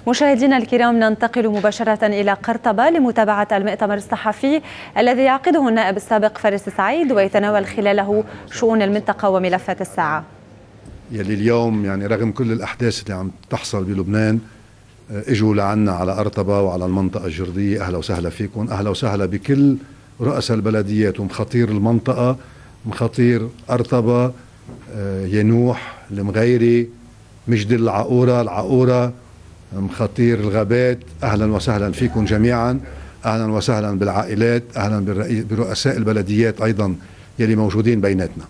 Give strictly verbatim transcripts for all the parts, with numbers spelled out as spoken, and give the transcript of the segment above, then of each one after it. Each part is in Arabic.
مشاهدينا الكرام، ننتقل مباشرة إلى قرطبة لمتابعة المؤتمر الصحفي الذي يعقده النائب السابق فارس سعيد ويتناول خلاله شؤون المنطقة وملفات الساعة. يلي اليوم يعني رغم كل الأحداث اللي عم تحصل بلبنان اجوا لعنا على قرطبة وعلى المنطقة الجردية. أهلا وسهلا فيكم، أهلا وسهلا بكل رؤساء البلديات ومخاطير المنطقة، مخاطير قرطبة، ينوح، المغيري، مجدل، العقورة العقورة مخاطير الغابات. أهلا وسهلا فيكم جميعا، أهلا وسهلا بالعائلات، أهلا برؤساء البلديات أيضا يلي موجودين بيناتنا.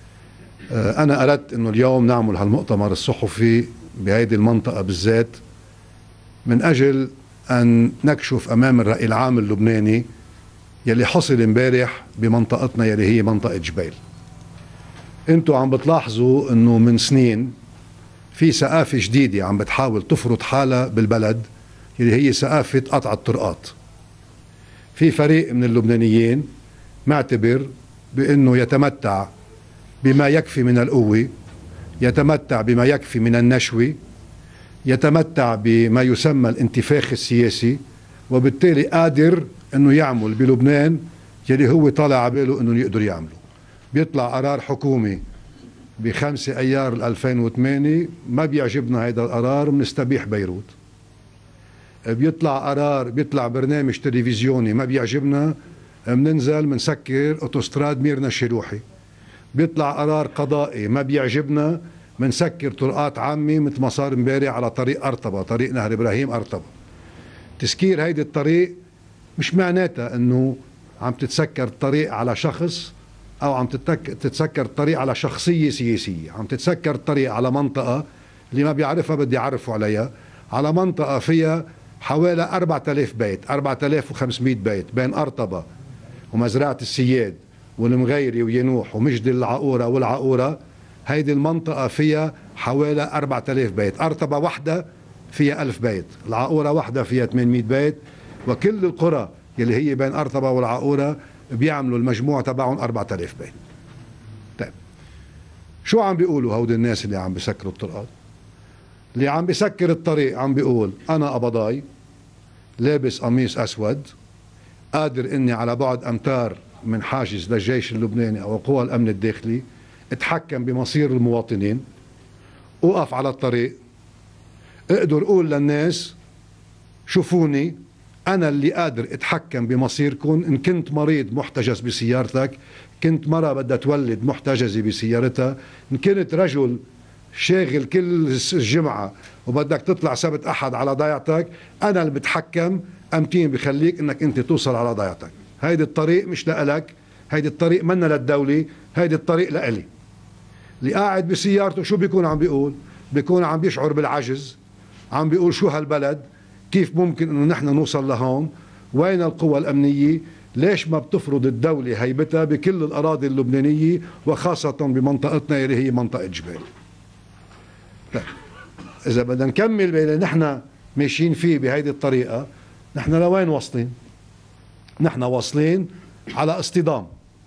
أنا أردت أنه اليوم نعمل هالمؤتمر الصحفي بهيدي المنطقة بالذات من أجل أن نكشف أمام الرأي العام اللبناني يلي حصل امبارح بمنطقتنا يلي هي منطقة جبيل. انتوا عم بتلاحظوا أنه من سنين في ثقافة جديدة عم بتحاول تفرض حالها بالبلد اللي هي ثقافة قطع الطرقات. في فريق من اللبنانيين معتبر بأنه يتمتع بما يكفي من القوة، يتمتع بما يكفي من النشوة، يتمتع بما يسمى الانتفاخ السياسي، وبالتالي قادر أنه يعمل بلبنان يلي هو طالع عباله أنه يقدر يعمله. بيطلع قرار حكومي بخمسة أيار ألفين وثمانية ما بيعجبنا هيدا القرار، بنستبيح بيروت. بيطلع قرار، بيطلع برنامج تلفزيوني ما بيعجبنا، بننزل بنسكر اوتوستراد ميرنا الشلوحي. بيطلع قرار قضائي ما بيعجبنا، بنسكر طرقات عامة مثل ما صار امبارح على طريق قرطبة، طريق نهر ابراهيم قرطبة. تسكير هيدي الطريق مش معناتها انه عم تتسكر الطريق على شخص او عم تتسكر الطريق على شخصية سياسية، عم تتسكر الطريق على منطقة اللي ما بيعرفها بدي يعرفوا عليها، على منطقة فيها حوالي أربعة آلاف بيت، أربعة آلاف وخمسمئة بيت بين قرطبة ومزرعة السياد والمغيري وينوح ومجدل العقورة والعقورة. هيدي المنطقة فيها حوالي أربعة آلاف بيت، قرطبة وحدة فيها ألف بيت، العقورة وحدة فيها ثمانمئة بيت، وكل القرى يلي هي بين قرطبة والعقورة بيعملوا المجموع تبعهم أربعة آلاف بيت. طيب شو عم بيقولوا هودي الناس اللي عم بيسكروا الطرقات؟ اللي عم بيسكر الطريق عم بيقول أنا قبضاي لابس قميص أسود، قادر إني على بعد أمتار من حاجز للجيش اللبناني أو قوى الأمن الداخلي اتحكم بمصير المواطنين، أوقف على الطريق، اقدر قول للناس شوفوني أنا اللي قادر اتحكم بمصيركم. إن كنت مريض محتجز بسيارتك، كنت مرة بدها تولد محتجزة بسيارتها، إن كنت رجل شاغل كل الجمعة وبدك تطلع سبت أحد على ضيعتك، أنا اللي بتحكم أمتين بخليك إنك أنت توصل على ضيعتك. هيدي الطريق مش لإلك، هيدي الطريق منا للدولة، هيدي الطريق لإلي. اللي قاعد بسيارته شو بيكون عم بيقول؟ بيكون عم بيشعر بالعجز، عم بيقول شو هالبلد، كيف ممكن انه نحن نوصل لهون، وين القوى الامنيه، ليش ما بتفرض الدوله هيبتها بكل الاراضي اللبنانيه وخاصه بمنطقتنا اللي هي منطقه جبال. طيب اذا بدنا نكمل باللي نحن ماشيين فيه بهيدي الطريقه، نحن لوين واصلين؟ نحن واصلين على اصطدام،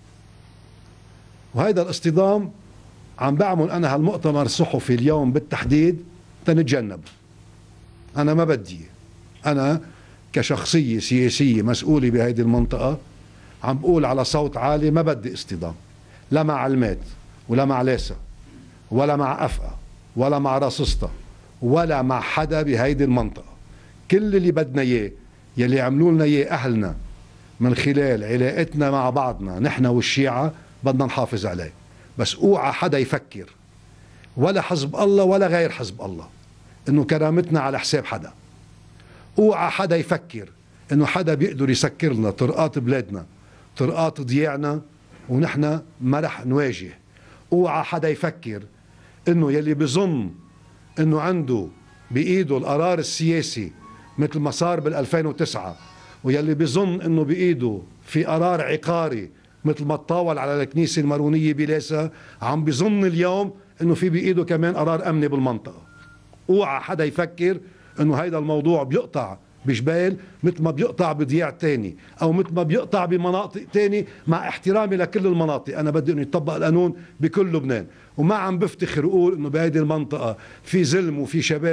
وهيدا الاصطدام عم بعمل انا هالمؤتمر الصحفي اليوم بالتحديد تنتجنب. انا ما بدي، أنا كشخصية سياسية مسؤولة بهيدي المنطقة عم بقول على صوت عالي ما بدي اصطدام، لا مع علمات ولا مع لاسا ولا مع أفقى ولا مع رصصتا ولا مع حدا بهيدي المنطقة. كل اللي بدنا إياه يلي عملوا لنا إياه أهلنا من خلال علاقتنا مع بعضنا نحن والشيعة بدنا نحافظ عليه. بس اوعى حدا يفكر ولا حزب الله ولا غير حزب الله إنه كرامتنا على حساب حدا. اوعى حدا يفكر انه حدا بيقدر يسكر لنا طرقات بلادنا، طرقات ضياعنا، ونحن ما رح نواجه. اوعى حدا يفكر انه يلي بظن انه عنده بايده القرار السياسي مثل ما صار بال ألفين وتسعة، ويلي بظن انه بايده في قرار عقاري مثل ما تطاول على الكنيسة المارونية بلاسا، عم بظن اليوم انه في بايده كمان قرار امني بالمنطقة. اوعى حدا يفكر انه هيدا الموضوع بيقطع بجبال مثل ما بيقطع بضياع تاني او مثل ما بيقطع بمناطق تاني، مع احترامي لكل المناطق. انا بدي انه يطبق القانون بكل لبنان، وما عم بفتخر اقول انه بهيدي المنطقة في زلم وفي شباب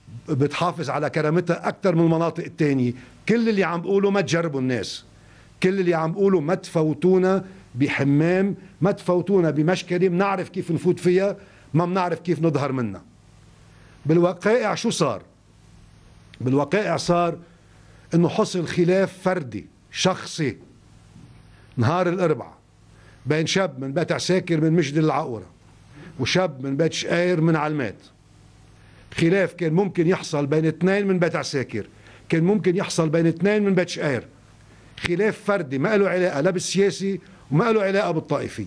بتحافظ على كرامتها أكثر من المناطق التانية. كل اللي عم بقوله ما تجربوا الناس، كل اللي عم بقوله ما تفوتونا بحمام، ما تفوتونا بمشكلة بنعرف كيف نفوت فيها، ما بنعرف كيف نظهر منها. بالوقائع شو صار؟ بالوقائع صار انه حصل خلاف فردي شخصي نهار الاربعاء بين شاب من بيت عساكر من مجد العقورة وشاب من بيت شقاير من علمات. خلاف كان ممكن يحصل بين اثنين من بيت عساكر، كان ممكن يحصل بين اثنين من بيت شقاير. خلاف فردي ما له علاقة لا بالسياسي وما له علاقة بالطائفية.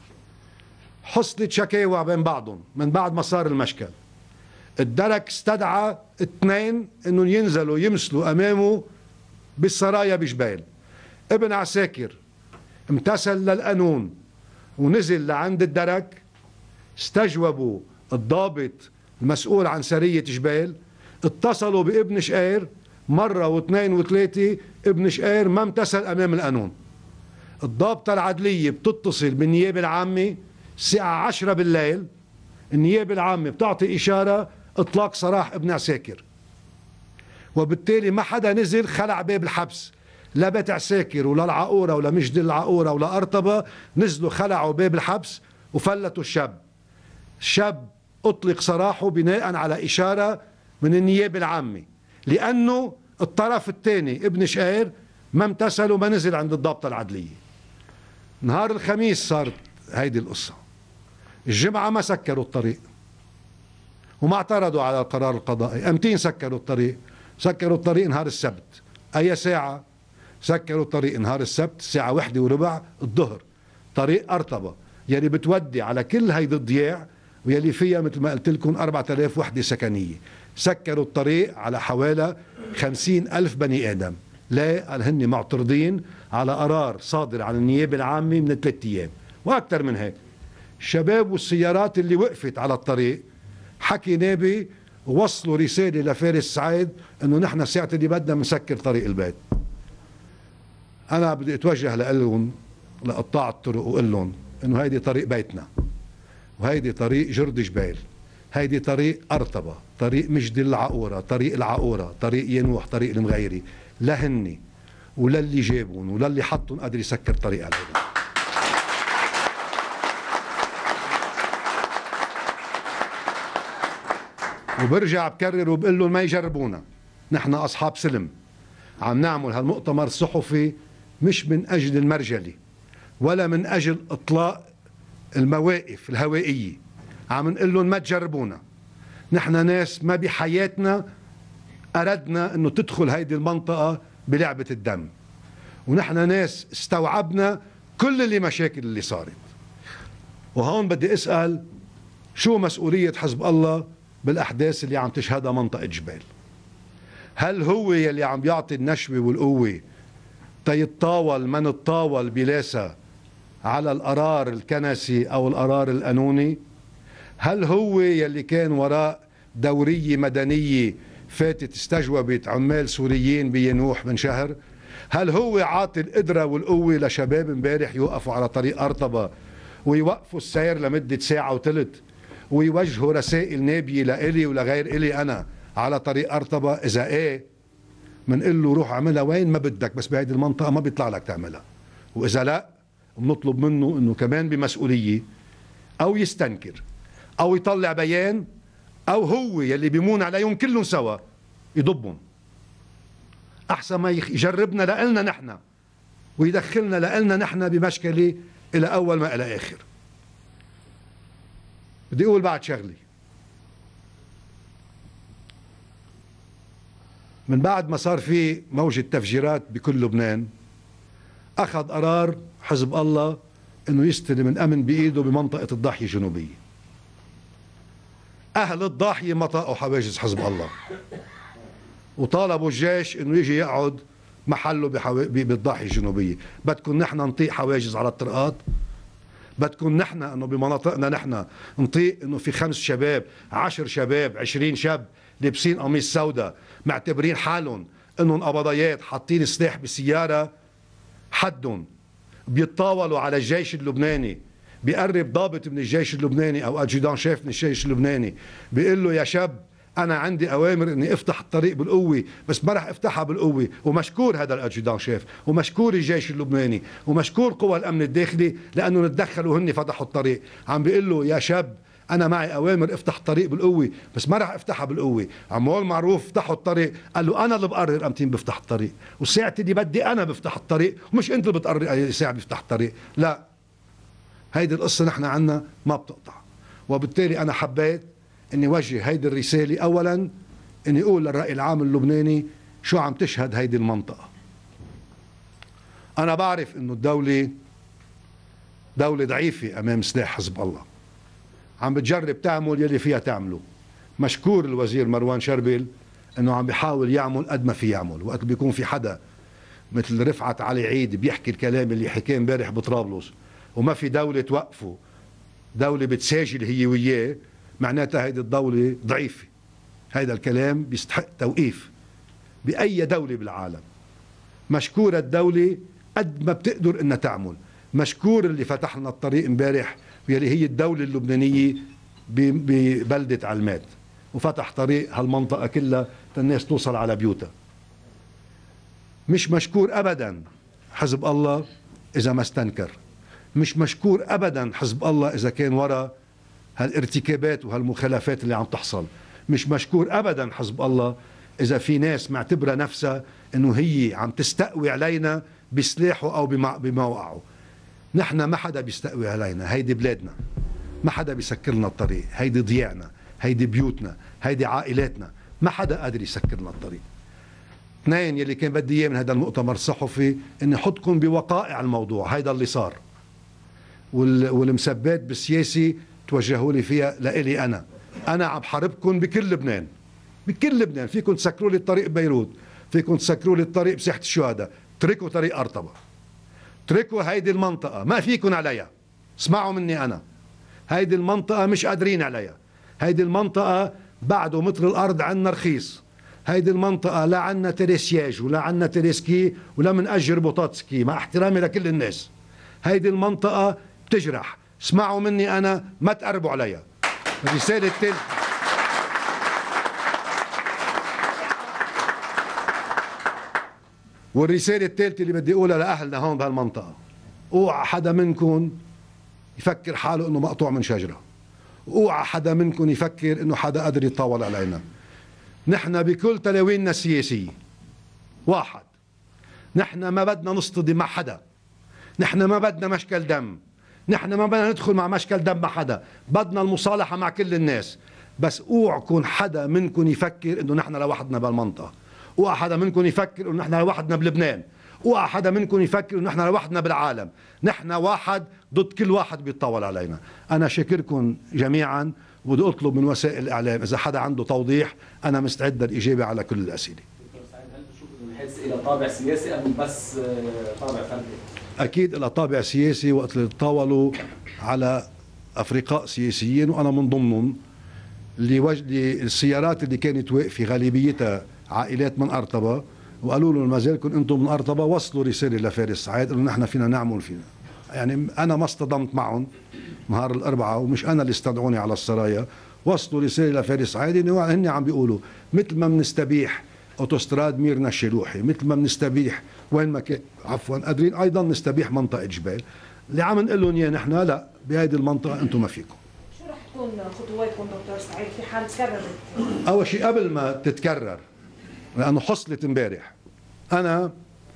حصلت شكاوى بين بعضهم من بعد ما صار المشكل. الدرك استدعى اثنين انهم ينزلوا يمثلوا امامه بالسرايا بجبال. ابن عساكر امتثل للقانون ونزل لعند الدرك، استجوبوا الضابط المسؤول عن سرية جبال، اتصلوا بابن شقير مرة واثنين وثلاثة، ابن شقير ما امتثل امام القانون. الضابطة العدلية بتتصل بالنيابة العامة الساعة عشرة بالليل، النيابة العامة بتعطي إشارة إطلاق سراح ابن عساكر، وبالتالي ما حدا نزل خلع باب الحبس، لا بيت عساكر ولا العقورة ولا مجد العقورة ولا أرطبة نزلوا خلعوا باب الحبس وفلتوا الشاب. الشاب أطلق سراحه بناء على إشارة من النيابة العامة، لأنه الطرف الثاني ابن شقير ما امتثل وما نزل عند الضابطة العدلية. نهار الخميس صارت هيدي القصة. الجمعة ما سكروا الطريق وما اعترضوا على القرار القضائي. امتين سكروا الطريق؟ سكروا الطريق نهار السبت. اي ساعة سكروا الطريق؟ نهار السبت الساعة واحدة وربع الظهر. طريق أرطبة يلي بتودي على كل هيدي الضياع ويلي فيها مثل ما قلت لكم أربعة آلاف وحدة سكنية. سكروا الطريق على حوالي خمسين ألف بني آدم. لا، قال هن معترضين على قرار صادر عن النيابة العامة من ثلاثة أيام وأكثر من هيك. الشباب والسيارات اللي وقفت على الطريق حكي نابي ووصلوا رسالة لفارس سعيد انه نحن ساعة اللي بدنا بنسكر طريق البيت. انا بدي اتوجه لهم لقطاع الطرق واقول لهم انه هيدي طريق بيتنا، وهيدي طريق جرد جبال، هيدي طريق أرطبة، طريق مجد العقورة، طريق العقورة، طريق ينوح، طريق المغيري. لا هني ولا اللي جابون ولا اللي حطهم قادر يسكر طريق عليهم. وبرجع بكرر وبقول لهم ما يجربونا، نحن أصحاب سلم. عم نعمل هالمؤتمر الصحفي مش من أجل المرجلة ولا من أجل إطلاق المواقف الهوائية. عم نقول لهم ما تجربونا، نحن ناس ما بحياتنا أردنا أنه تدخل هيدي المنطقة بلعبة الدم، ونحن ناس استوعبنا كل اللي مشاكل اللي صارت. وهون بدي أسأل شو مسؤولية حزب الله بالأحداث اللي عم تشهدها منطقة جبال؟ هل هو يلي عم بيعطي النشوة والقوة تيتطاول من الطاول بلاسة على القرار الكنسي أو القرار القانوني؟ هل هو يلي كان وراء دورية مدنية فاتت استجوبت عمال سوريين بينوح من شهر؟ هل هو عاطي القدرة والقوة لشباب امبارح يوقفوا على طريق أرطبة ويوقفوا السير لمدة ساعة وثلث ويوجهوا رسائل نابية لإلي ولغير إلي أنا على طريق أرطبة؟ إذا إيه منقول له روح اعملها وين ما بدك، بس بهيدي المنطقة ما بيطلع لك تعملها. وإذا لا بنطلب منه إنه كمان بمسؤولية أو يستنكر أو يطلع بيان، أو هو يلي بيمون عليهم كلهم سوا يضبهم، أحسن ما يجربنا لإلنا نحن ويدخلنا لإلنا نحن بمشكلة إلى أول ما إلى آخر. بدي أقول بعد شغلي. من بعد ما صار في موجة تفجيرات بكل لبنان، أخذ قرار حزب الله إنه يستلم الأمن بإيده بمنطقة الضاحية الجنوبية. أهل الضاحية ما طاقوا حواجز حزب الله وطالبوا الجيش إنه يجي يقعد محله بالضاحية الجنوبية. بدكم نحن نطيق حواجز على الطرقات؟ بدكم نحن انه بمناطقنا نحن نطيق انه في خمس شباب عشر شباب عشرين شاب لابسين قميص سوداء معتبرين حالهم انهم قبضيات حاطين سلاح بالسيارة حدهم بيتطاولوا على الجيش اللبناني؟ بيقرب ضابط من الجيش اللبناني او ادجودان شيف من الجيش اللبناني بيقول له يا شاب انا عندي اوامر اني افتح الطريق بالقوه، بس ما راح افتحها بالقوه. ومشكور هذا الادجودان شيف، ومشكور الجيش اللبناني، ومشكور قوى الامن الداخلي لانه تدخلوا هن فتحوا الطريق. عم بيقول له يا شاب انا معي اوامر افتح الطريق بالقوه، بس ما راح افتحها بالقوه. عمول معروف فتحوا الطريق، قال له انا اللي بقرر امتى بفتح الطريق، وساعتي اللي بدي انا بفتح الطريق، ومش انت اللي بتقرر اي ساعه بيفتح الطريق. لا، هيدي القصه نحن عنا ما بتقطع. وبالتالي انا حبيت اني وجه هيدي الرساله، اولا اني اقول للراي العام اللبناني شو عم تشهد هيدي المنطقه. انا بعرف انه الدوله دوله ضعيفه امام سلاح حزب الله، عم بتجرب تعمل يلي فيها تعمله. مشكور الوزير مروان شربل انه عم بيحاول يعمل قد ما في يعمل. وقت بيكون في حدا مثل رفعت علي عيد بيحكي الكلام اللي حكاه امبارح بطرابلس وما في دوله توقفه، دوله بتساجل هي وياه، معناتها هيدي الدوله ضعيفه. هيدا الكلام بيستحق توقيف باي دوله بالعالم. مشكوره الدوله قد ما بتقدر انها تعمل. مشكور اللي فتح لنا الطريق امبارح يلي هي الدوله اللبنانيه ببلده علمات، وفتح طريق هالمنطقه كلها الناس توصل على بيوتها. مش مشكور ابدا حزب الله اذا ما استنكر، مش مشكور ابدا حزب الله اذا كان وراء هالارتكابات وهالمخالفات اللي عم تحصل. مش مشكور ابدا حزب الله اذا في ناس معتبره نفسها انه هي عم تستقوي علينا بسلاحه او بموقعه. نحن ما حدا بيستقوي علينا، هيدي بلادنا، ما حدا بيسكر لنا الطريق، هيدي ضياعنا، هيدي بيوتنا، هيدي عائلاتنا، ما حدا قادر يسكر لنا الطريق. اثنين، يلي كان بدي اياه من هذا المؤتمر الصحفي اني احطكم بوقائع الموضوع. هيدا اللي صار، والمسبات بالسياسي توجهوا لي فيها لإلي انا. انا عم حاربكم بكل لبنان، بكل لبنان. فيكم تسكروا لي الطريق ببيروت، فيكم تسكروا لي الطريق بساحه الشهداء، اتركوا طريق ارطبه، اتركوا هيدي المنطقه، ما فيكم عليها. اسمعوا مني انا، هيدي المنطقه مش قادرين عليها. هيدي المنطقه بعده مثل الارض عنا رخيص. هيدي المنطقه لا عنا تريسياج ولا عنا تريسكي ولا منأجر بوتاتسكي، مع احترامي لكل الناس. هيدي المنطقه بتجرح. اسمعوا مني انا، ما تقربوا عليها. الرساله الثالثه، والرساله الثالثه اللي بدي اقولها لاهلنا هون بهالمنطقه، اوعى حدا منكم يفكر حاله انه مقطوع من شجره، اوعى حدا منكم يفكر انه حدا قادر يتطاول علينا. نحن بكل تلاويننا السياسيه واحد، نحن ما بدنا نصطدم مع حدا، نحن ما بدنا مشكل دم، نحن ما بدنا ندخل مع مشكل دم مع حدا، بدنا المصالحه مع كل الناس. بس اوعكم حدا منكم يفكر انه نحن لوحدنا بالمنطقه، اوعى حدا منكم يفكر انه نحن لوحدنا بلبنان، اوعى حدا منكم يفكر انه نحن لوحدنا بالعالم. نحن واحد ضد كل واحد بيتطاول علينا. انا شاكركم جميعا، وبدي اطلب من وسائل الاعلام اذا حدا عنده توضيح انا مستعد للاجابه على كل الاسئله. دكتور سعيد، هل بتشوف انه الحادث الى طابع سياسي ام بس طابع فردي؟ اكيد لها طابع سياسي، وقت اللي تطاولوا على افرقاء سياسيين وانا من ضمنهم. اللي وجدي السيارات اللي كانت واقفه غالبيتها عائلات من ارطبه، وقالوا له ما زالكم انتم من ارطبه، وصلوا رساله لفارس سعيد انه نحن فينا نعمل فينا. يعني انا ما اصطدمت معهم نهار الاربعاء، ومش انا اللي استدعوني على السرايا. وصلوا رساله لفارس سعيد انه هن عم بيقولوا مثل ما بنستبيح اوتوستراد ميرنا الشلوحي، مثل ما بنستبيح وين ما كان، عفوا قادرين ايضا نستبيح منطقه جبال. اللي عم نقول لهم اياه نحن لا، بهيدي المنطقه انتم ما فيكم. شو رح تكون خطواتكم دكتور سعيد في حال تكررت؟ اول شيء قبل ما تتكرر، لانه حصلت امبارح، انا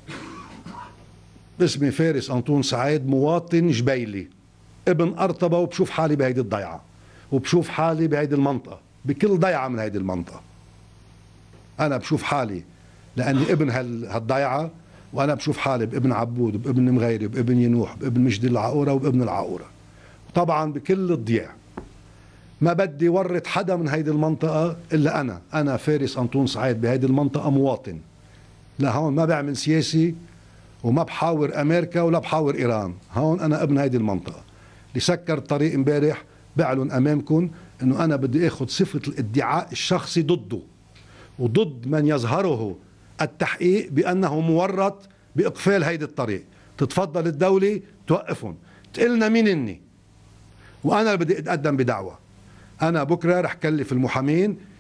اسمي فارس أنطون سعيد، مواطن جبيلي ابن أرطبة، وبشوف حالي بهيدي الضيعة، وبشوف حالي بهيدي المنطقة، بكل ضيعة من هيدي المنطقة أنا بشوف حالي لأني ابن هالضيعة، وأنا بشوف حالي بابن عبود وبابن مغيري وبابن ينوح وبابن مجدي العقورة وبابن العقورة، وطبعا بكل الضياع. ما بدي ورط حدا من هيدي المنطقة إلا أنا أنا فارس أنطون سعيد بهيدي المنطقة مواطن. لا هون ما بعمل سياسي، وما بحاور امريكا ولا بحاور ايران. هون انا ابن هيدي المنطقه. اللي سكر الطريق امبارح بعلن امامكم انه انا بدي اخذ صفه الادعاء الشخصي ضده وضد من يظهره التحقيق بانه مورط باقفال هيدي الطريق. تتفضل الدوله توقفهم، تقلنا مين اني، وانا اللي بدي اتقدم بدعوه. انا بكره رح كلف المحامين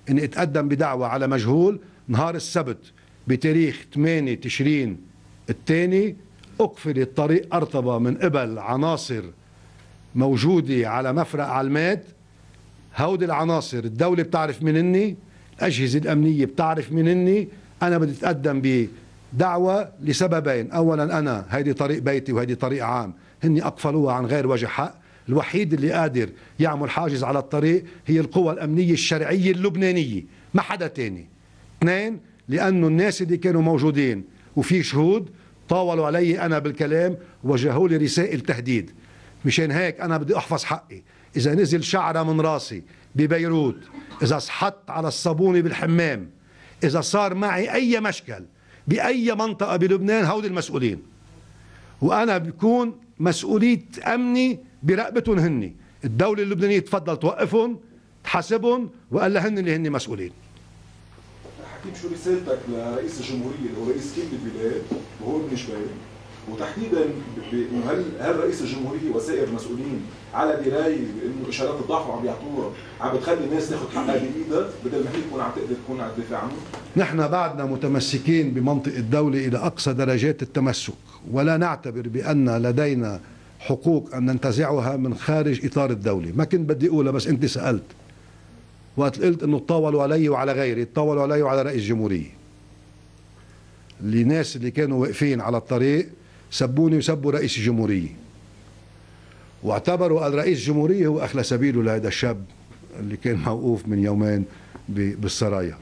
اني اتقدم بدعوة على مجهول نهار السبت بتاريخ ثمانية تشرين الثاني اقفلت طريق أرطبة من قبل عناصر موجودة على مفرق علمات. هودي العناصر الدولة بتعرف منني، الأجهزة الأمنية بتعرف منني. أنا بدي أتقدم بدعوة لسببين: أولا أنا هيدي طريق بيتي وهيدي طريق عام، هني أقفلوها عن غير وجه حق. الوحيد اللي قادر يعمل حاجز على الطريق هي القوى الأمنية الشرعية اللبنانية، ما حدا تاني. اثنين، لأنه الناس اللي كانوا موجودين وفي شهود طاولوا علي أنا بالكلام ووجهوا لي رسائل تهديد. مشان هيك أنا بدي أحفظ حقي. إذا نزل شعرة من راسي ببيروت، إذا صحت على الصابونة بالحمام، إذا صار معي أي مشكل بأي منطقة بلبنان، هودي المسؤولين، وأنا بكون مسؤولية أمني برقبتهم هني. الدولة اللبنانية تفضل توقفهم، تحاسبهم، وقال لهن اللي هن مسؤولين. حكيم، شو رسالتك لرئيس الجمهورية اللي هو رئيس كل البلاد وهو ابن جبال، وتحديدا هل هل رئيس الجمهورية وسائر المسؤولين على دراية بانه اشارات الضعف اللي عم بيعطوها عم بتخلي الناس تاخذ حقها بايدها بدل ما هي تكون عم تقدر تكون عم تدافع عنه؟ نحن بعدنا متمسكين بمنطق الدولة إلى أقصى درجات التمسك، ولا نعتبر بأن لدينا حقوق أن ننتزعها من خارج إطار الدولة. ما كنت بدي أقولها بس أنت سألت، وقت قلت أنه تطاولوا علي وعلى غيري، تطاولوا علي وعلى رئيس الجمهورية. اللي ناس اللي كانوا واقفين على الطريق سبوني وسبوا رئيس الجمهورية، واعتبروا الرئيس الجمهورية هو أخلى سبيله لهذا الشاب اللي كان موقوف من يومين بالسرايا،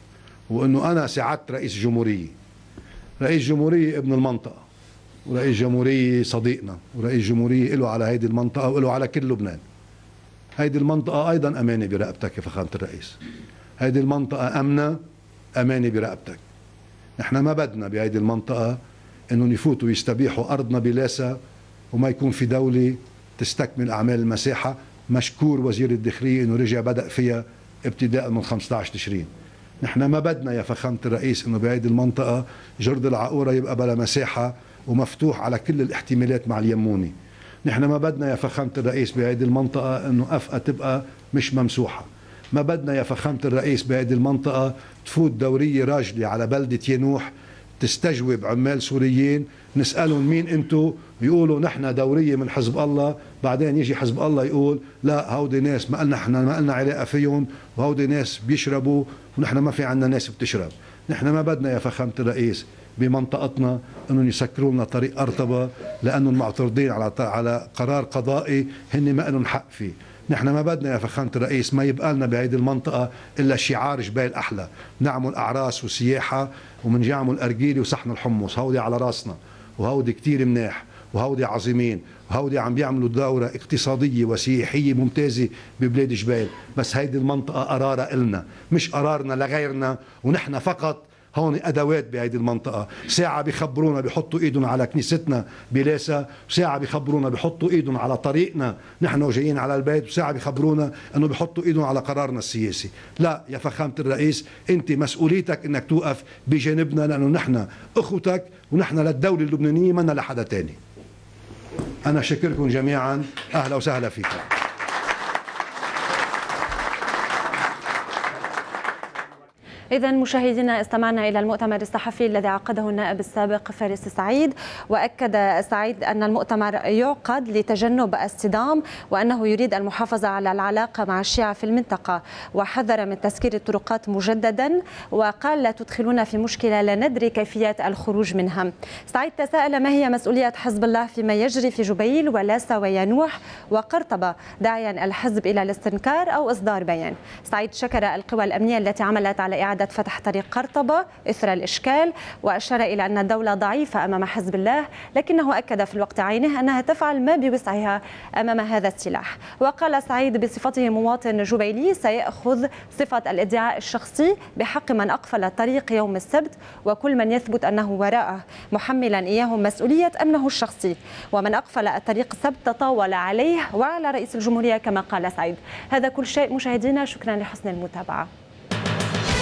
وأنه أنا ساعدت رئيس الجمهورية. رئيس الجمهورية ابن المنطقة، ورئيس الجمهورية صديقنا، ورئيس الجمهورية له على هيدي المنطقة وله على كل لبنان. هيدي المنطقة أيضا أمانة برقبتك يا فخامة الرئيس. هيدي المنطقة أمنة، أمانة برقبتك. نحن ما بدنا بهيدي المنطقة انه يفوتوا يستبيحوا ارضنا بلاسا وما يكون في دولة تستكمل اعمال المساحة. مشكور وزير الداخلية انه رجع بدأ فيها ابتداء من خمسة عشر تشرين. نحن ما بدنا يا فخامة الرئيس انه بهيدي المنطقة جرد العقورة يبقى بلا مساحة ومفتوح على كل الاحتمالات مع اليموني. نحن ما بدنا يا فخامة الرئيس بهيدي المنطقة انه افقى تبقى مش ممسوحة. ما بدنا يا فخامة الرئيس بهيدي المنطقة تفوت دورية راجلة على بلدة ينوح تستجوب عمال سوريين، نسألهم مين انتو، بيقولوا نحن دورية من حزب الله. بعدين يجي حزب الله يقول لا هودي ناس ما قلنا احنا ما قلنا علاقة فيهم، وهودي ناس بيشربوا ونحن ما في عنا ناس بتشرب. نحن ما بدنا يا فخامة الرئيس بمنطقتنا انهم يسكروا لنا طريق أرطبة لأنهم معترضين على على قرار قضائي هن ما لهم حق فيه. نحن ما بدنا يا فخامة الرئيس ما يبقى لنا بهيدي المنطقة إلا شعار جبال أحلى، نعمل أعراس وسياحة ومنجعمل أرجيلي وصحن الحمص. هودي على راسنا، وهودي كتير مناح، وهودي عظيمين، وهودي عم بيعملوا دورة اقتصادية وسياحية ممتازة ببلاد جبال. بس هيدي المنطقة قرارها إلنا مش قرارنا لغيرنا، ونحن فقط هون أدوات بهيدي المنطقة. ساعة بيخبرونا بيحطوا إيدهم على كنيستنا بلاسا، وساعة بيخبرونا بيحطوا إيدهم على طريقنا نحن وجايين على البيت، وساعة بيخبرونا أنه بيحطوا إيدهم على قرارنا السياسي. لا يا فخامة الرئيس، أنت مسؤوليتك أنك توقف بجانبنا، لأنه نحن أخوتك ونحن للدولة اللبنانية منا لحدا تاني. أنا شكركم جميعا، أهلا وسهلا فيكم. إذا مشاهدينا استمعنا إلى المؤتمر الصحفي الذي عقده النائب السابق فارس سعيد، وأكد سعيد أن المؤتمر يعقد لتجنب الصدام وأنه يريد المحافظة على العلاقة مع الشيعة في المنطقة، وحذر من تسكير الطرقات مجددا وقال لا تدخلونا في مشكلة لا ندري كيفية الخروج منها. سعيد تساءل ما هي مسؤولية حزب الله فيما يجري في جبيل ولاسا وينوح وقرطبة، داعيا الحزب إلى الاستنكار أو إصدار بيان. سعيد شكر القوى الأمنية التي عملت على إعادة فتح طريق قرطبة إثر الإشكال، وأشار إلى أن الدولة ضعيفة أمام حزب الله، لكنه أكد في الوقت عينه أنها تفعل ما بوسعها أمام هذا السلاح. وقال سعيد بصفته مواطن جبيلي سيأخذ صفة الادعاء الشخصي بحق من أقفل الطريق يوم السبت وكل من يثبت أنه وراءه، محملا إياهم مسؤولية أمنه الشخصي، ومن أقفل الطريق السبت تطاول عليه وعلى رئيس الجمهورية كما قال سعيد. هذا كل شيء مشاهدينا، شكرا لحسن المتابعة.